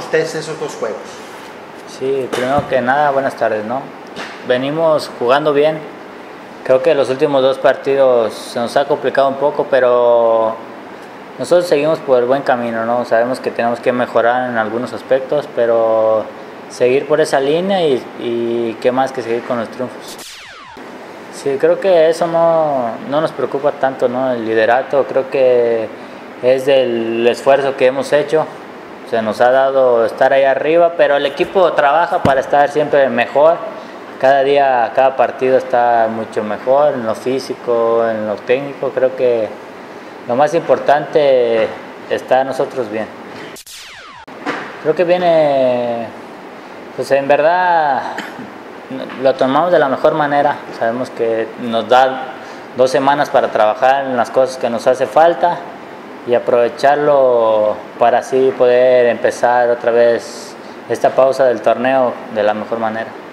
ustedes esos dos juegos? Sí, primero que nada, buenas tardes, ¿no? Venimos jugando bien. Creo que los últimos dos partidos se nos ha complicado un poco, pero nosotros seguimos por el buen camino, ¿no? Sabemos que tenemos que mejorar en algunos aspectos, pero seguir por esa línea y qué más que seguir con los triunfos. Sí, creo que eso no nos preocupa tanto, ¿no? El liderato creo que es del esfuerzo que hemos hecho. Se nos ha dado estar ahí arriba, pero el equipo trabaja para estar siempre mejor. Cada día, cada partido está mucho mejor en lo físico, en lo técnico. Creo que lo más importante está nosotros bien. Creo que viene, pues en verdad lo tomamos de la mejor manera. Sabemos que nos da 2 semanas para trabajar en las cosas que nos hace falta y aprovecharlo para así poder empezar otra vez esta pausa del torneo de la mejor manera.